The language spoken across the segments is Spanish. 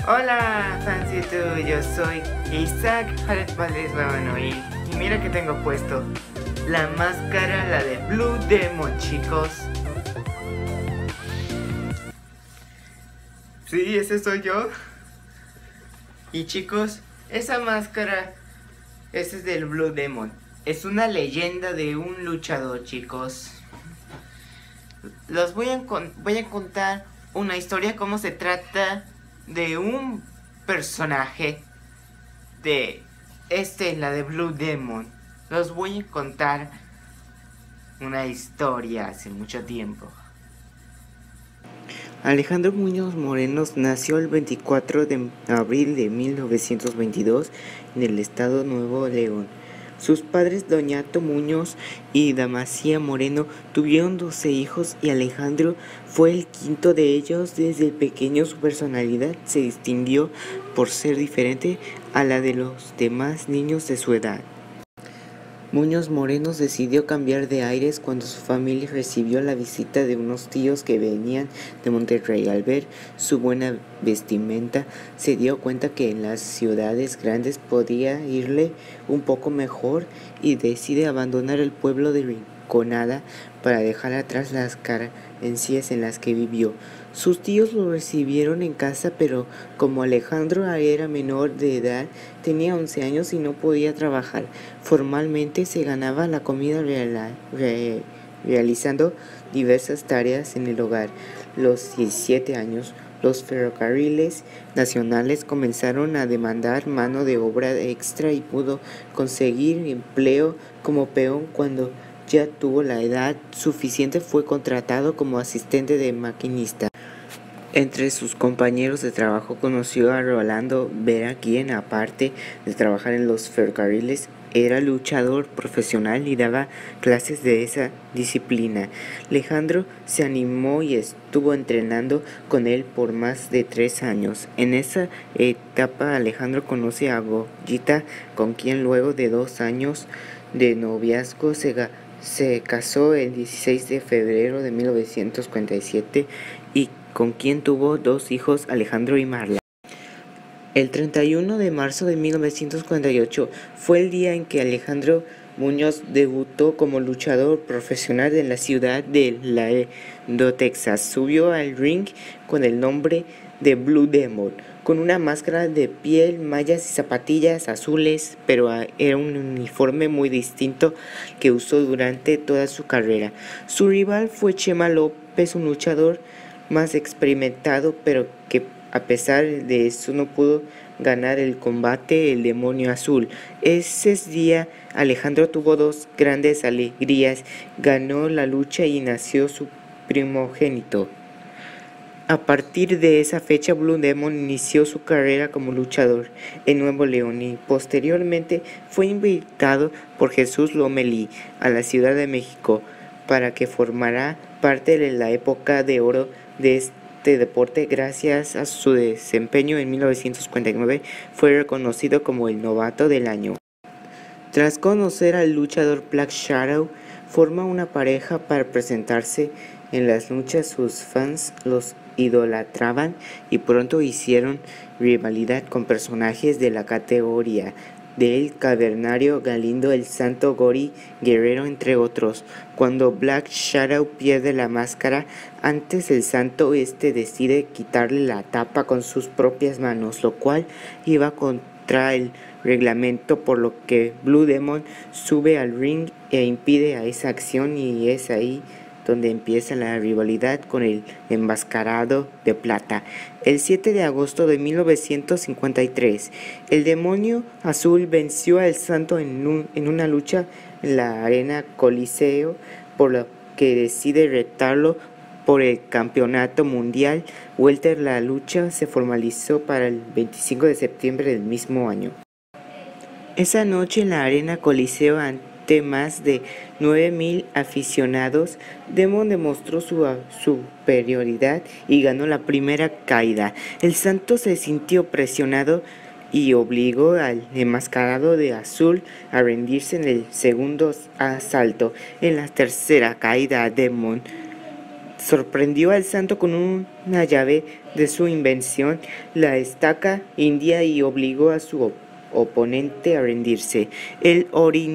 Hola, fancito, yo soy Isaac Jared Valdez y mira que tengo puesto la máscara, la de Blue Demon, chicos. Sí, ese soy yo. Y chicos, esa máscara, ese es del Blue Demon. Es una leyenda de un luchador, chicos. Voy a contar una historia, cómo se trata de un personaje de la de Blue Demon. Los voy a contar una historia hace mucho tiempo. Alejandro Muñoz Morenos nació el 24 de abril de 1922 en el estado Nuevo León. Sus padres, Doñato Muñoz y Damasía Moreno, tuvieron 12 hijos y Alejandro fue el quinto de ellos. Desde pequeño su personalidad se distinguió por ser diferente a la de los demás niños de su edad. Muñoz Morenos decidió cambiar de aires cuando su familia recibió la visita de unos tíos que venían de Monterrey. Al ver su buena vestimenta, se dio cuenta que en las ciudades grandes podía irle un poco mejor y decide abandonar el pueblo de Rinconada para dejar atrás las carencias en las que vivió. Sus tíos lo recibieron en casa, pero como Alejandro era menor de edad, tenía 11 años y no podía trabajar formalmente, se ganaba la comida realizando diversas tareas en el hogar. Los 17 años, los ferrocarriles nacionales comenzaron a demandar mano de obra extra y pudo conseguir empleo como peón. Cuando ya tuvo la edad suficiente, fue contratado como asistente de maquinista. Entre sus compañeros de trabajo conoció a Rolando Vera, quien, aparte de trabajar en los ferrocarriles, era luchador profesional y daba clases de esa disciplina. Alejandro se animó y estuvo entrenando con él por más de 3 años. En esa etapa Alejandro conoce a Goyita, con quien luego de 2 años de noviazgo se casó el 16 de febrero de 1947 y con quien tuvo 2 hijos, Alejandro y Marla. El 31 de marzo de 1948 fue el día en que Alejandro Muñoz debutó como luchador profesional en la ciudad de Laredo, Texas. Subió al ring con el nombre de Blue Demon, con una máscara de piel, mallas y zapatillas azules, pero era un uniforme muy distinto que usó durante toda su carrera. Su rival fue Chema López, un luchador más experimentado, pero que a pesar de eso no pudo ganar el combate. El Demonio Azul. Ese día Alejandro tuvo 2 grandes alegrías: ganó la lucha y nació su primogénito. A partir de esa fecha, Blue Demon inició su carrera como luchador en Nuevo León y posteriormente fue invitado por Jesús Lomelí a la Ciudad de México para que formara parte de la época de oro de este deporte. Gracias a su desempeño en 1949 fue reconocido como el novato del año. Tras conocer al luchador Black Shadow, forma una pareja para presentarse en las luchas. Sus fans los idolatraban y pronto hicieron rivalidad con personajes de la categoría del Cavernario, Galindo, el Santo, Gori Guerrero, entre otros. Cuando Black Shadow pierde la máscara, antes el Santo decide quitarle la tapa con sus propias manos, lo cual iba contra el reglamento, por lo que Blue Demon sube al ring e impide a esa acción, y es ahí donde empieza la rivalidad con el enmascarado de plata. El 7 de agosto de 1953, el Demonio Azul venció al Santo en una lucha en la Arena Coliseo, por lo que decide retarlo por el campeonato mundial welter. La lucha se formalizó para el 25 de septiembre del mismo año. Esa noche en la Arena Coliseo, ante más de 9,000 aficionados, Demon demostró su superioridad y ganó la primera caída. El Santo se sintió presionado y obligó al enmascarado de azul a rendirse en el segundo asalto. En la tercera caída, Demon sorprendió al santo con una llave de su invención, la estaca india, y obligó a su oponente a rendirse. El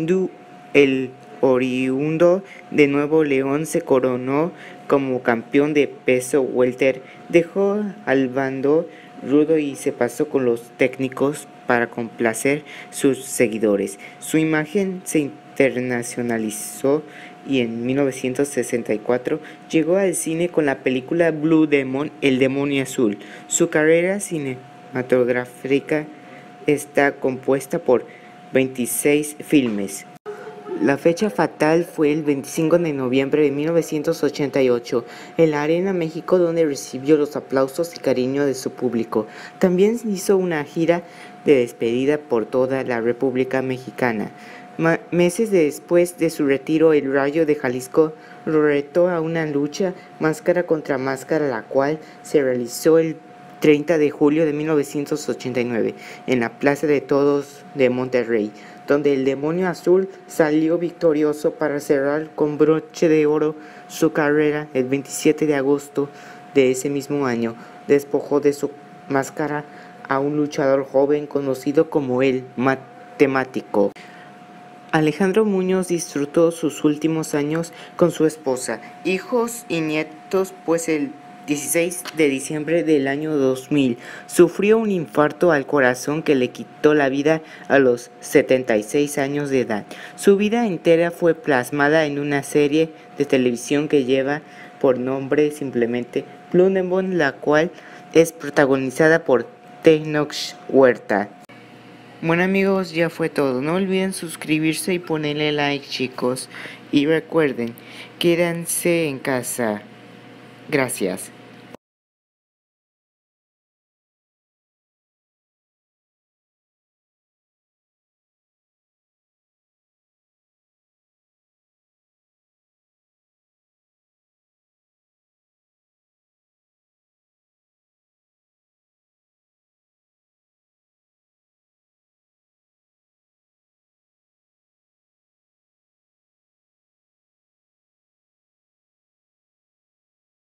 oriundo de Nuevo León se coronó como campeón de peso welter, dejó al bando rudo y se pasó con los técnicos para complacer sus seguidores. Su imagen se internacionalizó y en 1964 llegó al cine con la película Blue Demon, El demonio azul. Su carrera cinematográfica está compuesta por 26 filmes. La fecha fatal fue el 25 de noviembre de 1988 en la Arena México, donde recibió los aplausos y cariño de su público. También hizo una gira de despedida por toda la República Mexicana. Meses después de su retiro, el Rayo de Jalisco lo retó a una lucha máscara contra máscara, la cual se realizó el 30 de julio de 1989 en la Plaza de Toros de Monterrey, donde el demonio azul salió victorioso para cerrar con broche de oro su carrera. El 27 de agosto de ese mismo año despojó de su máscara a un luchador joven conocido como el Matemático. Alejandro Muñoz disfrutó sus últimos años con su esposa, hijos y nietos, pues el 16 de diciembre del año 2000 sufrió un infarto al corazón que le quitó la vida a los 76 años de edad. Su vida entera fue plasmada en una serie de televisión que lleva por nombre simplemente Blue Demon, la cual es protagonizada por Tenoch Huerta. Bueno amigos, ya fue todo. No olviden suscribirse y ponerle like, chicos. Y recuerden, quédense en casa. Gracias.